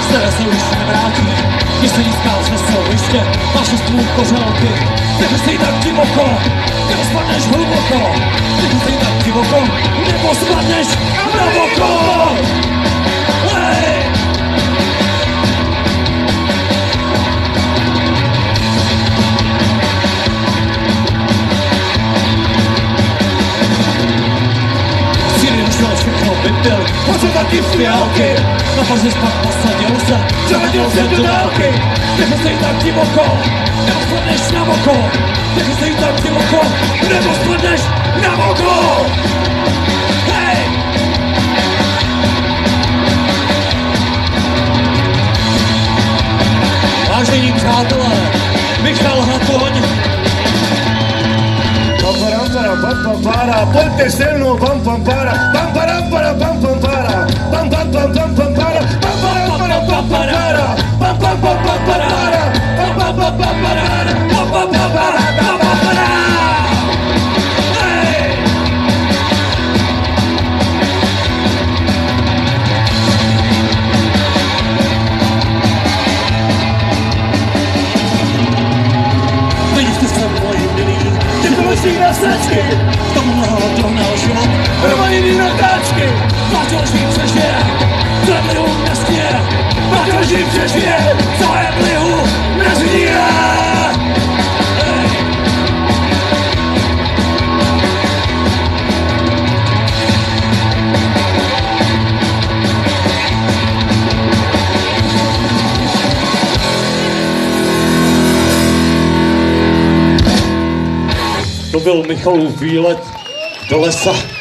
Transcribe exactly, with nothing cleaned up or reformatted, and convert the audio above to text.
které se už nevrátí. Když se nízká přesel liště, máš šestů kořelky. Nechci tak divoko, nebo spadneš hluboko. Nechci tak divoko, nebo spadneš na voko. Hej! Všechno vypil, pojď se taky v fiálky. Na pařiž pak posadil se, převedil se do dálky. Nechci tak divoko, nebo spadneš na voko. Nechci tak divoko, nebo spadneš na voko. Hej! Vážení přátelé, Michal Hatoň. Para, ponte se mnou, pam pam para, pam para para pam pam para, pam pam pam pam pam para, pam para para pam para, pam pam pam pam para, pam pam pam pam para, pam pam pam para, pam para. Hey! Vidíte se moji milí, Ty na sračky, tomuhle dohnal život. Romaniny na táčky, Na každý přežije, co je plihu nesmě. na každý přežije, Co je plihu nežije. To byl Michalův výlet do lesa.